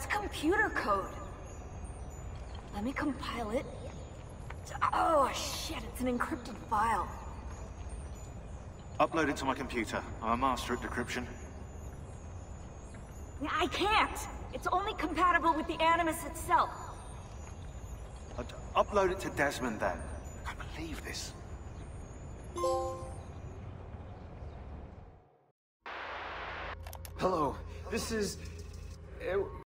That's computer code. Let me compile it. Oh shit, it's an encrypted file. Upload it to my computer. I'm a master at decryption. I can't! It's only compatible with the Animus itself. Upload it to Desmond then. I can't believe this. Hello, this is...